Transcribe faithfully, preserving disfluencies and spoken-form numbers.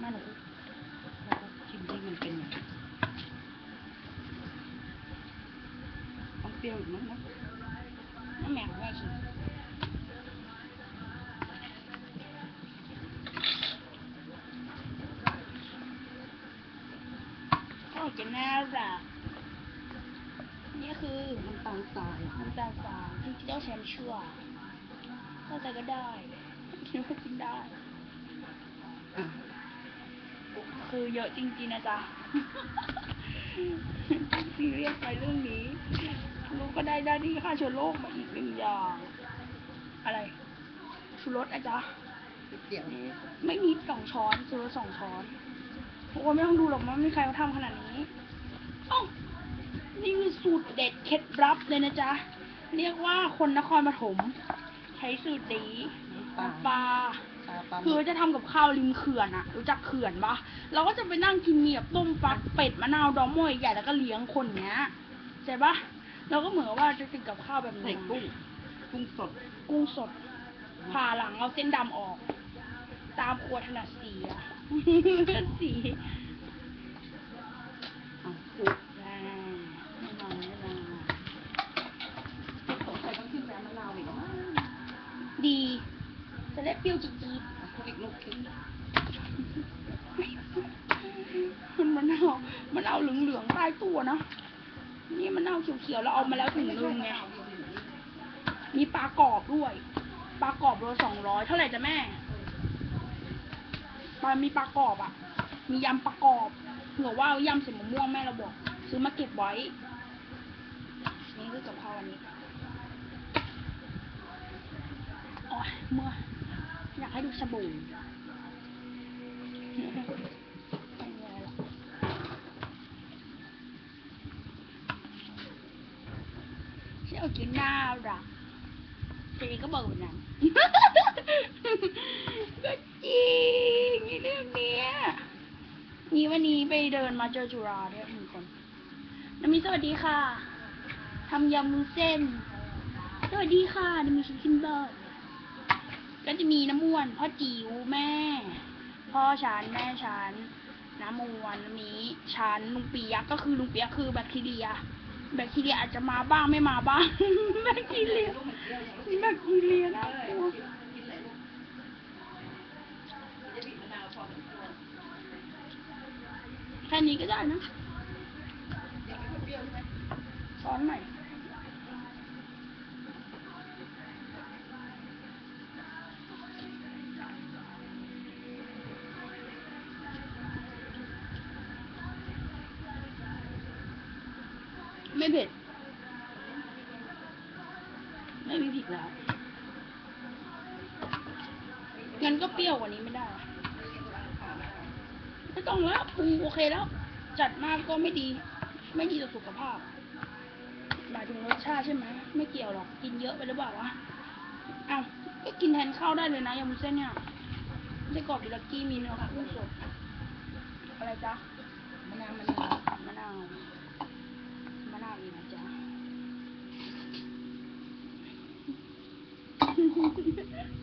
มาหนูเราก็ชิมที่มันเป็นไงต้องเปรี้ยวอีกมั้งนะน้ำแมวแม่ชิมก็จะน่ารักนี่คือน้ำตาลทรายน้ำตาลทรายที่เจ้าแชมป์เชื่อเข้าใจก็ได้คิดว่ากินได้คือเยอะจริงๆนะจ๊ะซีเรียสไปเรื่องนี้ลูกก็ได้ได้ที่ฆ่าเชื้อโรคมาอีกหนึ่งอย่างอะไรชูรสนะจ๊ะเดี๋ยวนี้ไม่มีสองช้อนชูรสสองช้อนพวกไม่ต้องดูหรอกมันไม่มีใครเขาทำขนาดนี้อ้าวนี่คือสูตรเด็ดเคล็ดลับเลยนะจ๊ะเรียกว่าคนนครปฐมใช้สูตรนี้ปลาคือจะทำกับข้าวริมเขื่อนอะรู้จักเขื่อนปะเราก็จะไปนั่งกินเมียบต้มฟักเป็ดมะนาวดองมวยใหญ่แล้วก็เลี้ยงคนเนี้ยใช่ปะเราก็เหมือนว่าจะกินกับข้าวแบบนี้กุ้งกุ้งสดกุ้งสดผ่าหลังเอาเส้นดำออกตามครัวถนัดสีอะสีอ่ะคุกได้ไม่นอนไม่นอนสงสัยต้องขึ้นแม่มะนาวอีกมั้งดีจะได้เปรี้ยวจี๊ดๆคุกอีกลูกคิดมันมะนาวมะนาวเหลืองๆใต้ตัวนะนี่มะนาวเขียวๆแล้วเอามาแล้วถึงนึงไงมีปลากรอบด้วยปลากรอบโลสองร้อยเท่าไหร่จ้ะแม่ปลามีปลากรอบอ่ะมียำปลากรอบเผื่อว่ายำใส่มะม่วงแม่เราบอกซื้อมาเก็บไว้นี่คือกับข้าววันนี้โอ้ยเมื่ออยากให้ดูสบู่เชี่ยวกินน่ารักเจ๊ก็บอกแบบนั้นก็จริงในเรื่องเนี้ยนี่วันนี้ไปเดินมาเจอจุฬาด้วยหนึ่งคนน้ำมีสวัสดีค่ะทำยำมุ้นเส้นสวัสดีค่ะน้ำมีชิคกี้พายก็จะมีน้ำม่วนพ่อจิ๋วแม่พ่อฉันแม่ฉันน้ำมวนนี้ฉันลุงปียักษ์ก็คือลุงปียักษ์คือแบคทีเรียแบคทีเรียอาจจะมาบ้างไม่มาบ้างแบคทีเรียแบคทีเรียนะแค่นี้ก็ได้นะช้อนหน่อยไม่เผ็ดไม่มีพริกแล้วงั้นก็เปรี้ยวกว่านี้ไม่ได้ไม่ต้องแล้วปรุงโอเคแล้วจัดมากก็ไม่ดีไม่ดีต่อสุขภาพหมายถึงรสชาติใช่ไหมไม่เกี่ยวหรอกกินเยอะไปหรือเปล่าวะอ้าวก็กินแทนข้าวได้เลยนะยำมุ้นเส้นเนี่ยไส้กรอกดิลักกี้มีเนื้อกุ้งสดอะไรจ๊ะมะนาวมะนาวมะนาวมะนาวอีกนะจ๊ะ